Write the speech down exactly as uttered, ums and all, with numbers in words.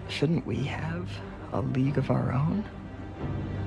Shouldn't we have a league of our own?